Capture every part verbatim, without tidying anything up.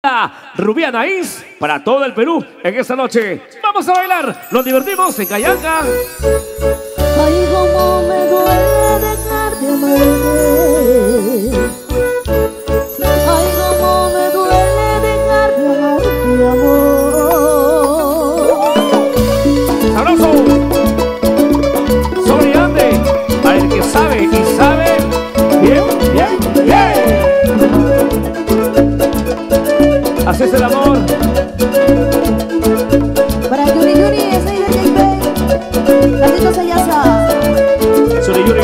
Rubí Anaís para todo el Perú en esta noche. Vamos a bailar, nos divertimos en Cayanca. Ay, cómo me duele dejar de amarte. Ay, cómo me duele dejar de amarte, amor. ¡Sabroso! Sobreande, para el que sabe y sabe bien, bien, bien. Así es el amor. Para Yuri Yuri, ese es el J P. Gatito Sayasa. Sobre Yuri.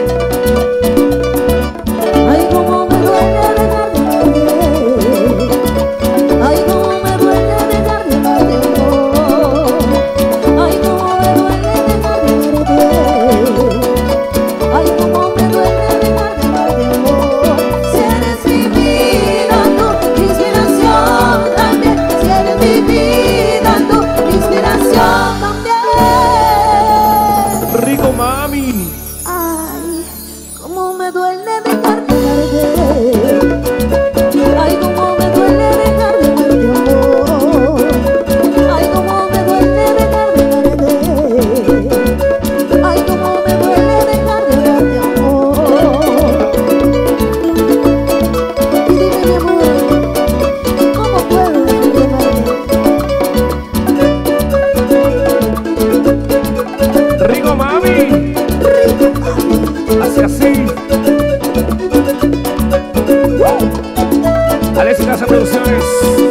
Ay, cómo me duele dejar de amarte. Ay, cómo me duele dejar de amarte, amor. Ay, cómo me duele dejar de amarte. Ay, cómo me duele dejar de amarte, amor. Si eres mi vida, tu inspiración también. Si eres mi vida, tu inspiración también. Rico, mami. Ay, cómo me duele dejar de amarte. Ay, cómo me duele dejar de amarte, amor. Ay, cómo me duele dejar de amarte. Ay, cómo me duele dejar de amarte, amor. Y dime, mi amor, ¿cómo puedo dejar de amarte? Rico, mami. Así, así. Alexis Casa Producciones.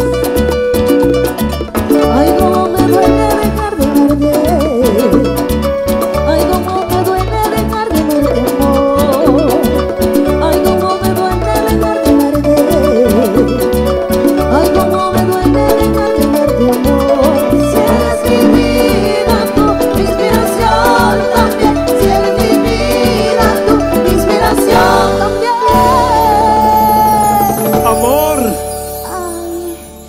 Ay, cómo me duele dejar de amarte. Ay, cómo me duele dejar de amarte, amor. Ay, cómo me duele dejar de amarte. Ay, cómo me duele dejar de amarte, amor. Si eres mi vida, tu inspiración también. Si eres mi vida, tu inspiración también. Amor. Ay,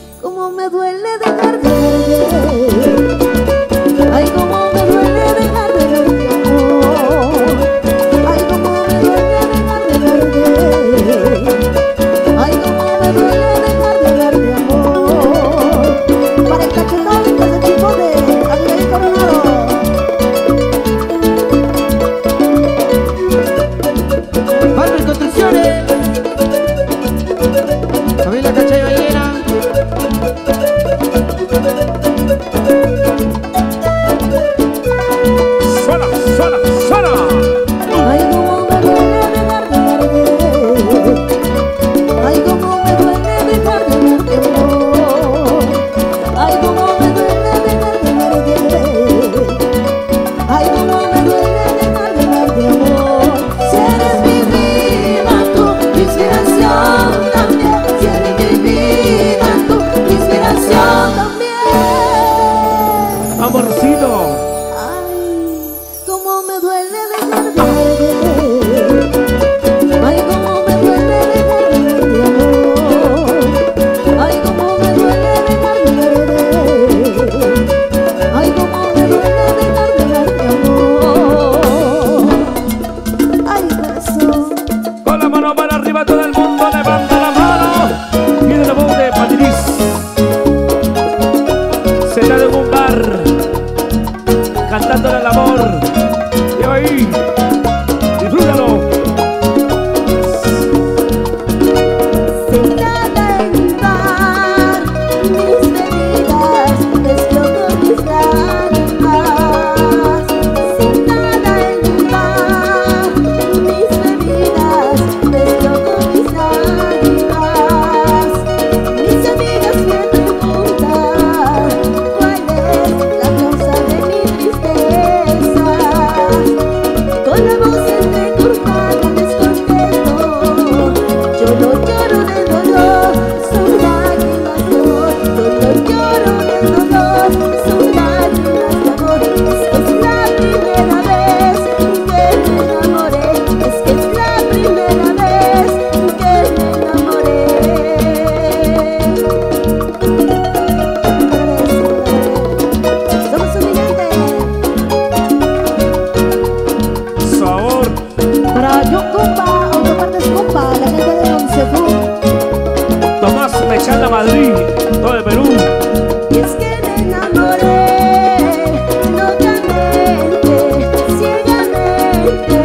todo el Perú. Y es que me enamoré locamente, ciegamente.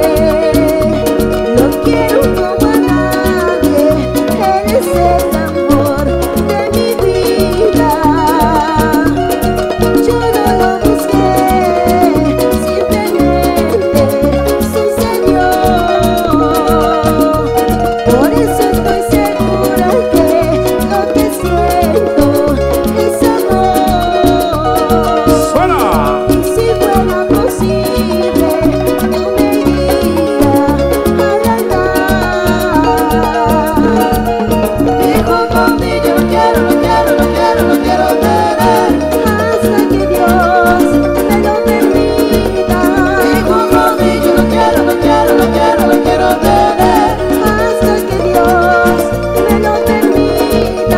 No quiero como a nadie, eres el amor de mi vida. Yo no lo busqué, simplemente sucedió. Por eso estoy segura que lo que siento es amor. ¡Suena! Y si fuera posible, yo me iría al altar. Hijo conmigo, lo quiero, lo quiero, lo quiero, lo quiero tener hasta que Dios me lo permita. Hijo conmigo, lo quiero, lo quiero, lo quiero, lo quiero tener hasta que Dios me lo permita.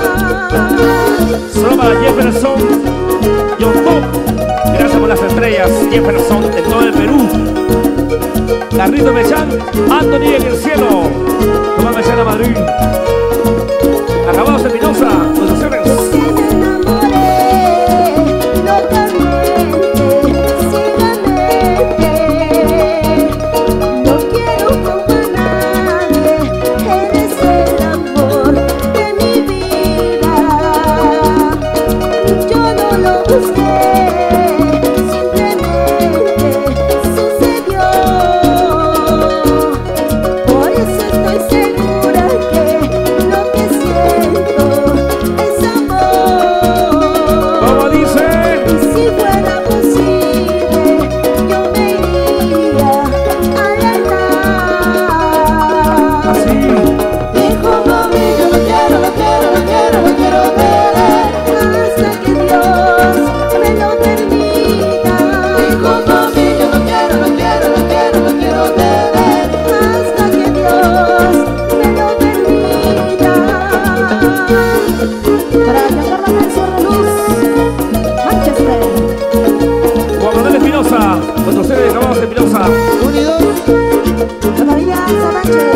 Solo para Jefferson, YouTube. Gracias por las estrellas, Jefferson, de todo el Perú. Carrito Mechán, Anthony en el cielo. Tomás Mechán a Madrid. Acabados de Pinoza, producciones. Que me enamoré locamente, ciegamente. No quiero como a nadie, eres el amor de mi vida. Yo no lo busqué, simplemente sucedió. Por eso estoy segura que lo que siento es amor. Como dice, Y si fuera posible, yo me iría al altar. así. Hijo conmigo, lo quiero, lo quiero, lo quiero, lo quiero tener hasta que Dios me lo permita. Hijo conmigo, lo quiero, lo quiero, lo quiero, lo quiero tener hasta que Dios me lo permita. Para cantar la canción de Luz, Manchester. Juan Manuel Espinosa, producciones de Acabados de Pinoza. Unidos. La familia Sánchez.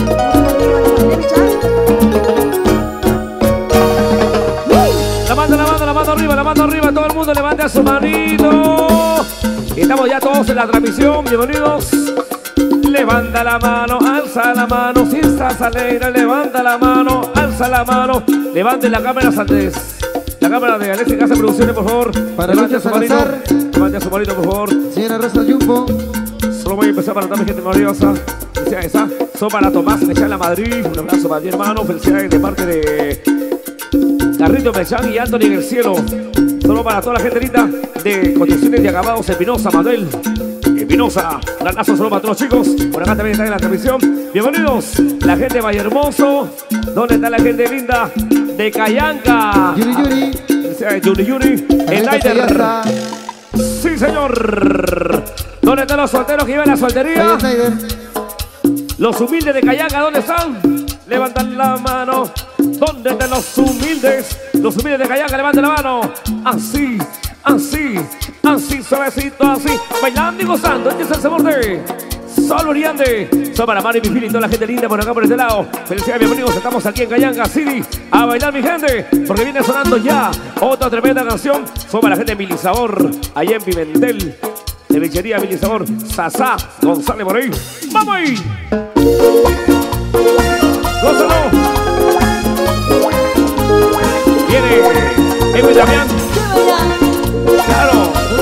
La mano, la mano, la mano arriba, la mano arriba, todo el mundo levante a su manito. Estamos ya todos en la transmisión, bienvenidos. Levanta la mano, alza la mano, si estás alegre, levanta la mano, alza la mano. Levanten la cámara antes. La cámara de Alexis Casa Producciones, por favor. Para levante a Lucha su manito. Salazar. Levante a su manito, por favor. Señora Rosa Yumbo. Solo voy a empezar para darme gente maravillosa. Felicidades, esa. Son para Tomás Mechán La Madrid. Un abrazo para mi hermano. Felicidades de parte de Carrito Mechán y Anthony en el cielo. Solo para toda la gente linda de Construcciones de Acabados Espinosa, Manuel. Espinosa. Un abrazo solo para todos los chicos. Por acá también están en la transmisión. Bienvenidos. La gente de Vallehermoso. ¿Dónde está la gente linda de Cayanga? Yuri Yuri. Felicidades, Yuri Yuri. El También Lider. está Sí, señor. ¿Dónde están los solteros que llevan la soltería? Snyder. Los humildes de Cayanga, ¿dónde están? Levantan la mano. ¿Dónde están los humildes? Los humildes de Cayanga, levanten la mano. Así, así, así, suavecito, así. Bailando y gozando. Este es el sabor de Sol Oriente. Son para Mari, mi Fili y toda la gente linda por acá, por este lado. Felicidades, bienvenidos. Estamos aquí en Cayanga City. A bailar, mi gente. Porque viene sonando ya otra tremenda canción. Son para la gente de Milisabor. Allá en Pimentel. De Lechería Milisabor. Sasá González por ahí. ¡Vamos ahí! ¡Gózalo! Viene Ego y Damián. ¡Claro!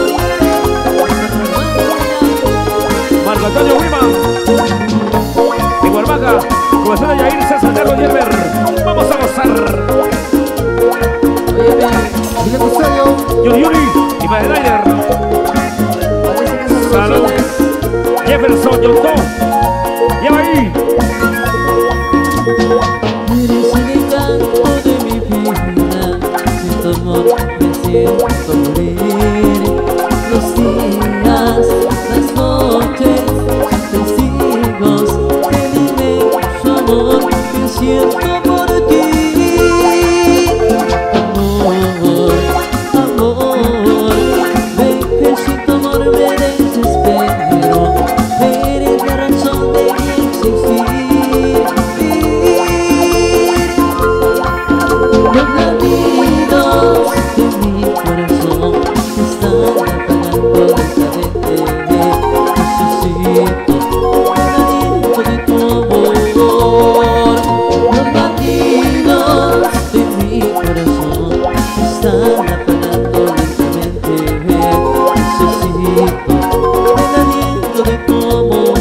Marco Antonio Wiman. En Huarmaca. Comenzó a Yair César Carlos Yerber. Vamos a gozar. Dile Custodio. Yuri Yuri y Madrider. Salud. Jefferson, Yotó. Lleva ahí. Eres el encanto de mi vida, sin tu amor me siento morir. Los días, las noches, testigos del inmenso amor que siento por ti. Amor, amor, ven que sin tu amor me desespero. Eres la razón de mi existir. No latidos de mi corazón están apagando lentamente. Necesito el aliento de tu amor. Los latidos de mi corazón están apagando lentamente. Necesito el aliento de tu amor.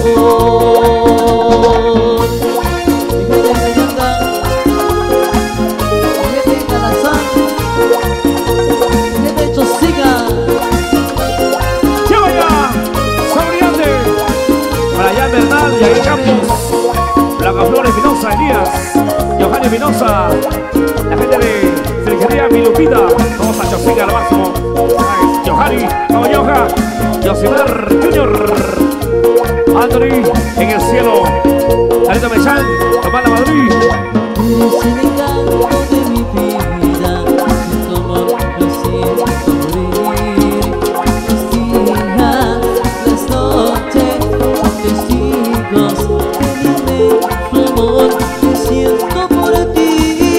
Bernal, Yair Campos, Blanca Flores Espinosa, Elías, Johanny Espinosa, la gente de Cerquería Milupita, todos a Chosica al máximo, Johanny, Caballoja, Josimar Junior, Anthony en el cielo, Carita Mechán, Tomás La Madrid. Eres el encanto de mi vida, sin tu amor me siento morir. Los días, las noches, son testigos de mi inmenso amor que siento por ti.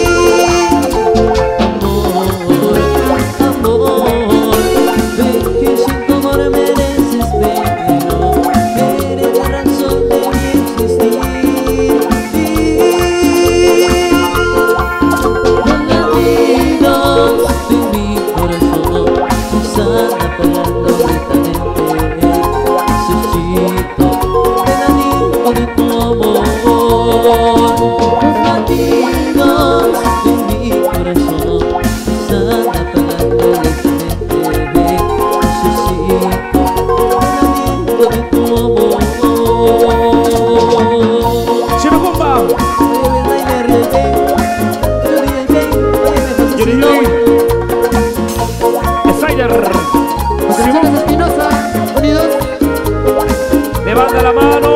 Amor, amor, ven que sin tu amor me desespero. Eres la razón de mi existir. Levanta la mano.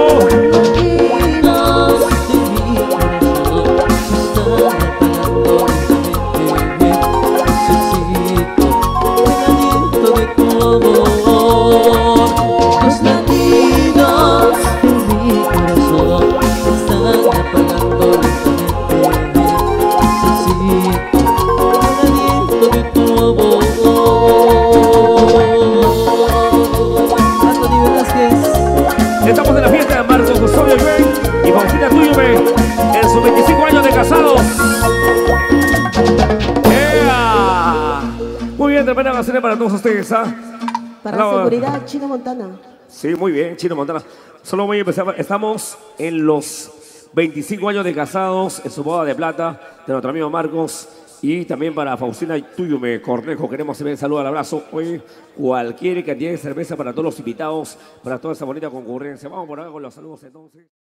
Los latidos de mi corazón están apagando lentamente. Necesito el aliento de tu amor. Anthony Velázquez. Estamos en la fiesta de Marcos Custodio Yuey y Faustina Tuyume en sus veinticinco años de casados. ¡Ea! Muy bien, tremenda canción para todos ustedes, ¿ah? Para Hola. seguridad, Chino Montana. Sí, muy bien, Chino Montana. Solo voy a empezar. Estamos en los veinticinco años de casados, en su boda de plata de nuestro amigo Marcos. Y también para Faustina Tuyume Cornejo, queremos enviar un saludo al abrazo. Hoy cualquier cantidad de cerveza para todos los invitados, para toda esa bonita concurrencia. Vamos por acá con los saludos entonces.